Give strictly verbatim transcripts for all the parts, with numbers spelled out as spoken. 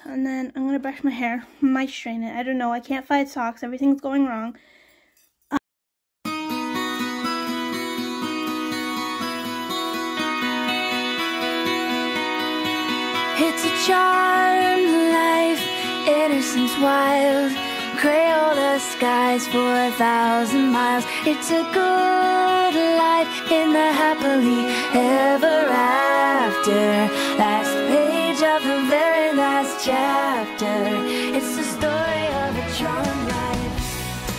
And then I'm gonna brush my hair. Might strain it. I don't know. I can't find socks. Everything's going wrong. Um, it's a charmed life, innocence wild, Crayola skies for a thousand miles. It's a good life in the happily ever after. Last page of the very last chapter. It's the story of a charmed life.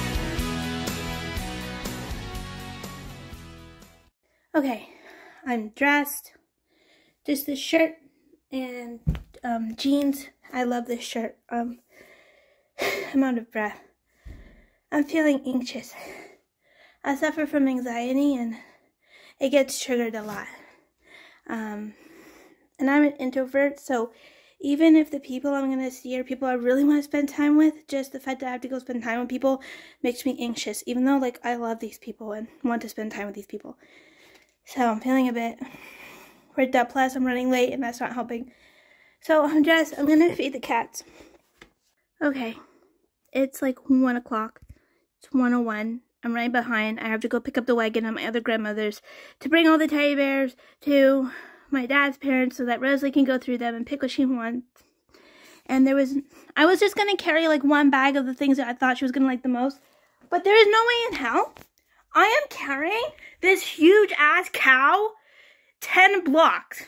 Okay, I'm dressed. Just this shirt and um, jeans. I love this shirt. Um, I'm out of breath. I'm feeling anxious. I suffer from anxiety and it gets triggered a lot. Um, and I'm an introvert, so even if the people I'm going to see are people I really want to spend time with, just the fact that I have to go spend time with people makes me anxious, even though, like, I love these people and want to spend time with these people. So I'm feeling a bit worked up, plus I'm running late and that's not helping. So I'm dressed. I'm going to feed the cats. Okay, it's like one o'clock. It's one oh one. I'm right behind. I have to go pick up the wagon at my other grandmother's to bring all the teddy bears to my dad's parents so that Rosalie can go through them and pick what she wants. And there was, I was just going to carry like one bag of the things that I thought she was going to like the most. But there is no way in hell I am carrying this huge ass cow ten blocks.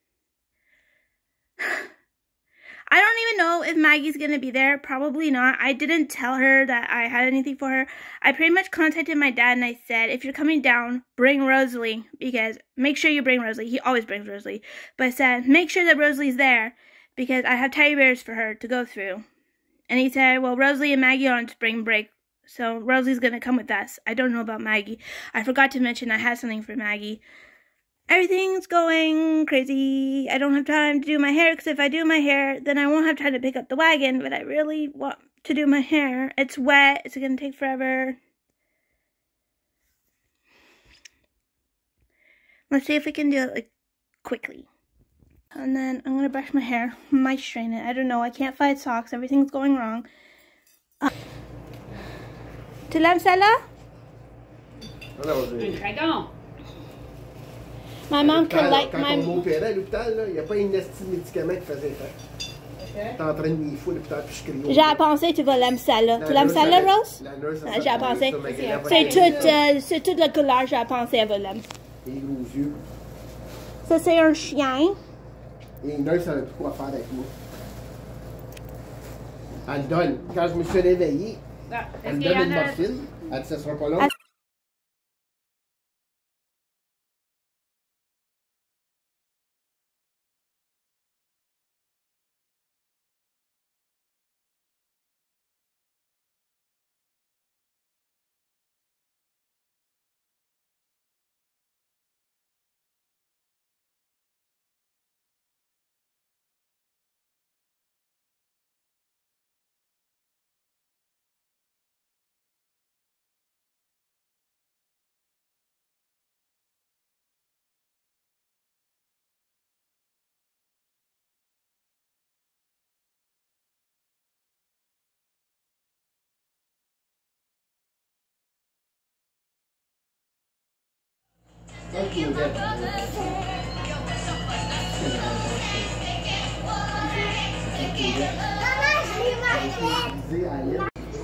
I don't even know if Maggie's going to be there. Probably not. I didn't tell her that I had anything for her. I pretty much contacted my dad and I said, if you're coming down, bring Rosalie. Because make sure you bring Rosalie. He always brings Rosalie. But I said, make sure that Rosalie's there. Because I have teddy bears for her to go through. And he said, well, Rosalie and Maggie are on spring break. So Rosalie's going to come with us. I don't know about Maggie. I forgot to mention I had something for Maggie. Everything's going crazy. I don't have time to do my hair, because if I do my hair, then I won't have time to pick up the wagon, but I really want to do my hair. It's wet. It's going to take forever. Let's see if we can do it like quickly. And then I'm going to brush my hair. Might strain it. I don't know. I can't find socks. Everything's going wrong. Uh, tu l'aimes celle-là? Un dragon. My mom collect Quand my... on m'opérait à l'hôpital, il n'y a pas une esti de médicament qui faisait effet. T'es en train de m'y foutre à l'hôpital, puis je crie. J'ai pensé tu vas l'aimer celle-là. Tu l'aimes celle-là, Rose? La nurse, Ah, j'ai pensé. C'est toute, euh, c'est toute la couleur, j'ai pensé elle va l'aimer. Et les gros yeux. Ça, c'est un chien. Et une nurse, elle a plus quoi faire avec moi. Elle donne. Quand je me suis réveillé, Ah, elle me est-ce qu'il y donne en une a- morphine. Elle dit, ça sera pas long. Ah. Ok, ouvert. Disais à elle.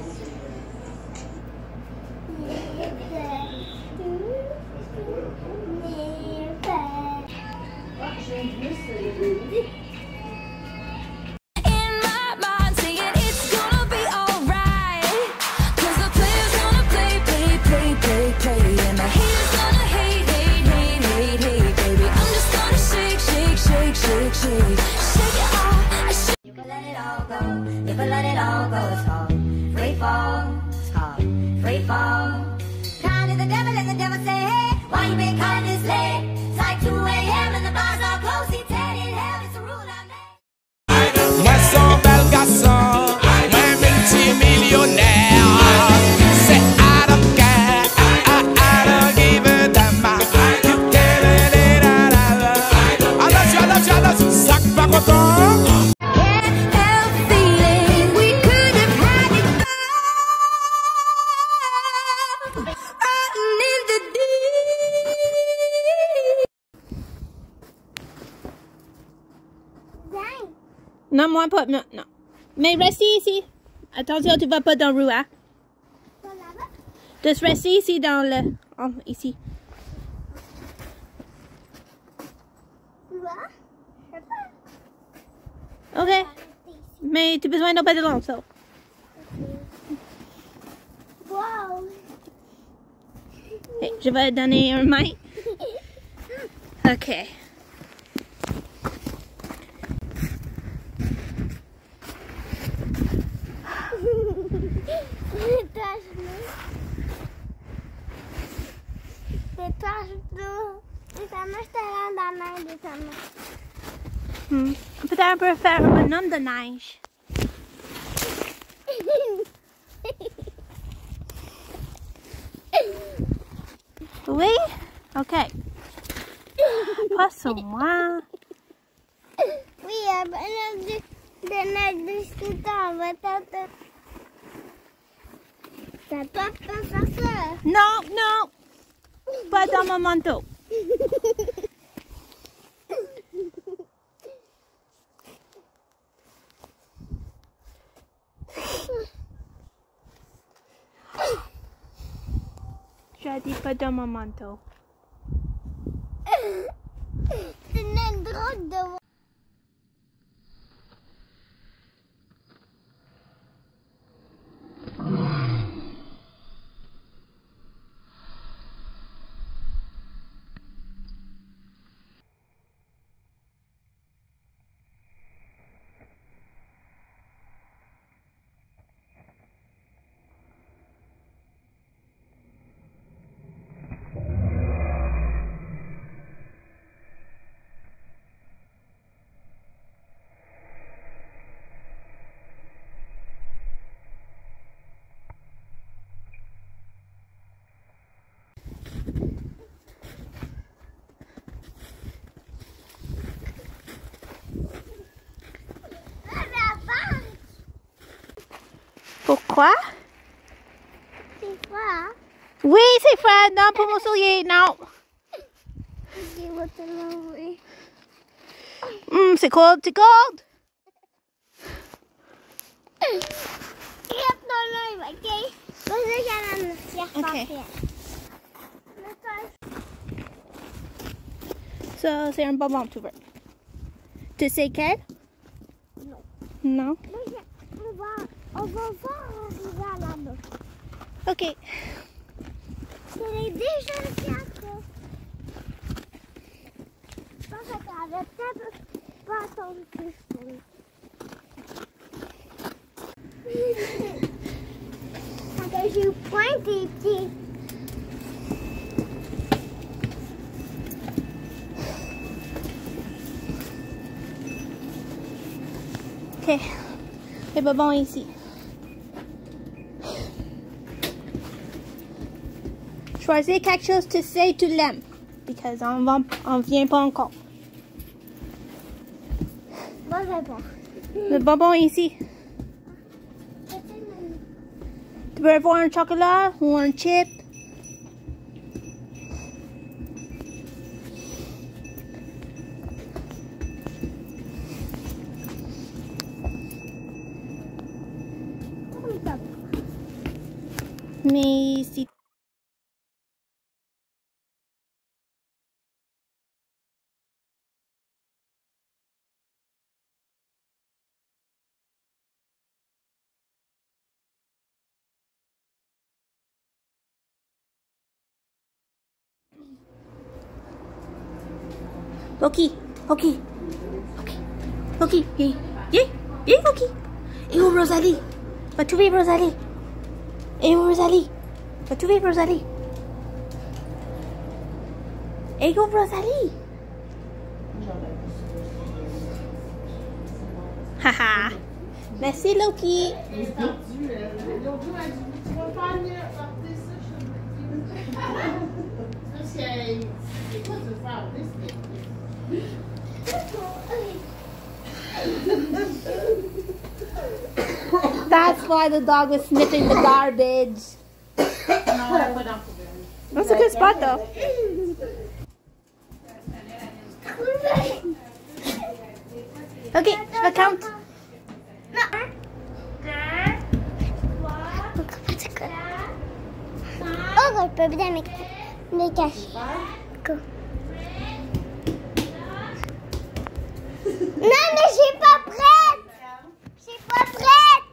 In my mind saying it's gonna be alright, 'cause the players gonna play, play, play, play, play, and the haters gonna hate, hate, hate, hate, hate, baby. I'm just gonna shake, shake, shake, shake, shake, shake it off. I shake. You can let it all go. You can let it all go. It's called free fall. It's called free fall. Kind of the devil and the devil say, hey, why you been calling this late? It's like two A M and the bars all closed. He's dead in hell. It's a rule I made. Moi son bel garçon, moi multimillionnaire. C'est I don't care, I, I don't give a damn. You tell it, I love you, I love you, I love you. Sac pas content. Can't help Non, moi pas. Non, non. Mais restez ici. Attention, tu vas pas dans le rouage. Juste rester ici dans le... Oh, ici. Ok. Mais tu as besoin d'un peu de long, ça. Wow. Okay, je vais donner un main. Ok. Hmm. Peut-être on peut faire un bonhomme de neige. Oui? Ok. Pas sur moi. Oui, un bonhomme de, de neige de scooter. On va tenter. Ça peut pas faire ça. Non, non. Pas dans mon manteau. J'ai dit pas dans mon manteau. C'est une drogue de... Pourquoi? C'est froid. Oui, c'est froid. Non, pour mon soulier, non. Je vais te l'envoyer. Mm, c'est cold, c'est cold. Regarde ton live, ok? Vas-y, j'en ai un Ok. papier. Ça, c'est un bonbon, tu veux. Tu sais quel? Non. Non? Mais je- on va, on va voir arriver à là-bas. Ok. C'est déjà le fiasco. Je pense qu'elle avait peut-être pas attendu que je trouve. Quand j'ai point des petits. Ok. Les bonbons ici. Choisis quelque chose que tu sais tu l'aimes. Parce qu'on va, on vient pas encore. Bonne réponse. Le bonbon ici. Tu peux avoir un chocolat ou un chip. Mais si Loki, Loki, Loki, Loki, viens, viens, viens Loki. Et où Rosalie? Va trouver Rosalie. Et où Rosalie? Va trouver Rosalie. Et où Rosalie? Haha. Merci Loki. That's why the dog was sniffing the garbage. That's a good spot though. Ok, je vais count. peux bien me, me cacher. Go. Non, mais je suis pas prête. Je suis pas prête.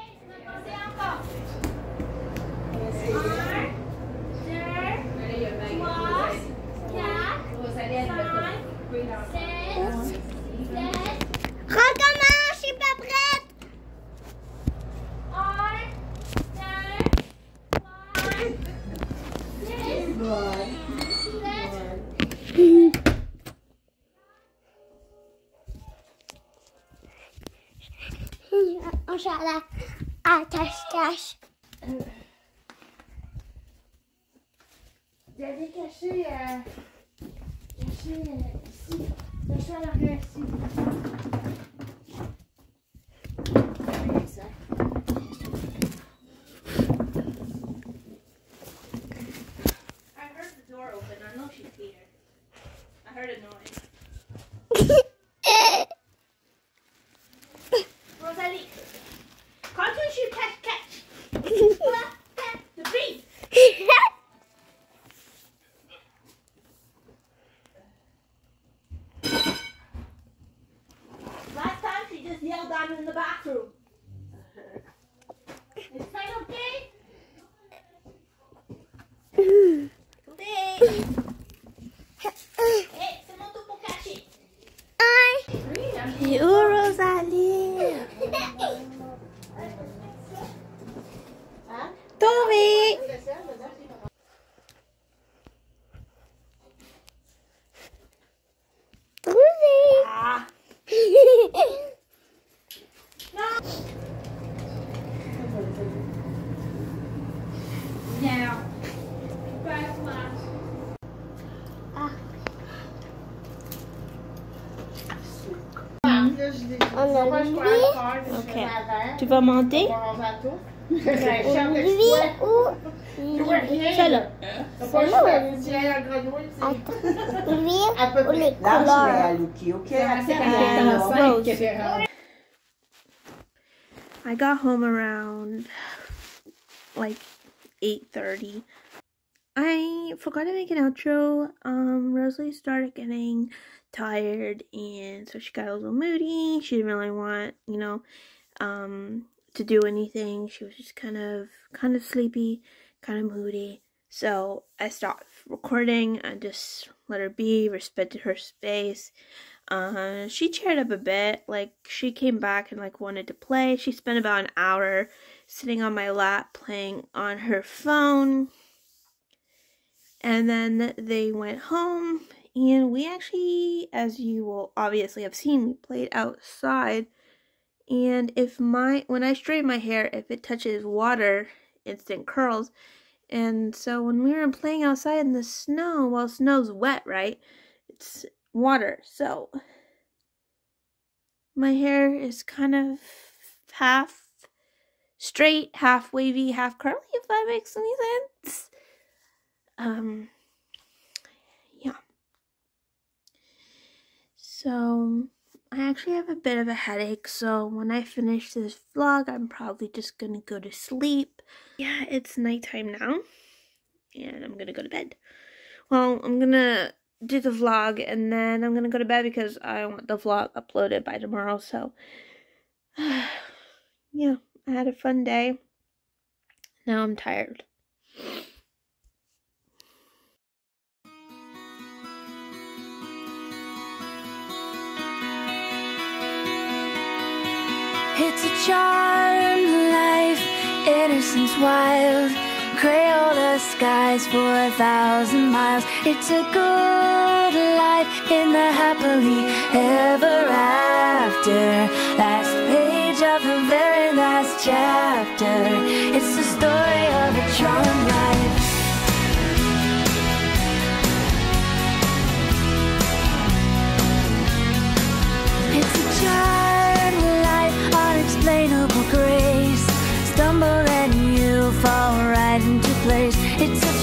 Recommence, je suis pas prête. On joue à la à cache-cache. J'avais caché, euh, caché euh, ici. Caché à l'arrière ici. Regardez ça. I heard the door open. I know she's here. I heard a noise. Rosalie, quand tu joues catch-catch, the beat. Last time she just yelled down in the bathroom. Is that okay? Okay. Hey, c'est mon tour pour cacher. You, Rosalie. Toby. Ah. No. Now. Back last. Ah. On a lui, Ok. Tu vas monter? lui ou lui. Celle-là. Celle-là. Attends, lui ou les couleurs. I got home around like eight thirty. I forgot to make an outro. Um, Rosalie started getting tired, and so she got a little moody. She didn't really want, you know, um, to do anything. She was just kind of, kind of sleepy, kind of moody. So I stopped recording and just let her be, respected her space. Uh, she cheered up a bit. Like, she came back and like wanted to play. She spent about an hour sitting on my lap playing on her phone. And then they went home, and we actually, as you will obviously have seen, we played outside. And if my, when I straighten my hair, if it touches water, instant curls. And so when we were playing outside in the snow, well, snow's wet, right? It's water. So my hair is kind of half straight, half wavy, half curly, if that makes any sense. Um, yeah. So I actually have a bit of a headache, so when I finish this vlog, I'm probably just gonna go to sleep. Yeah, it's nighttime now, and I'm gonna go to bed. Well, I'm gonna do the vlog, and then I'm gonna go to bed because I want the vlog uploaded by tomorrow, so yeah, I had a fun day. Now I'm tired. It's a charmed life, innocence wild, Crayola skies for a thousand miles. It's a good life in the happily ever after. Last page of the very last chapter. It's the story of a charmed life. It's a charmed life, unexplainable grace. Stumble and you fall right into place. It's a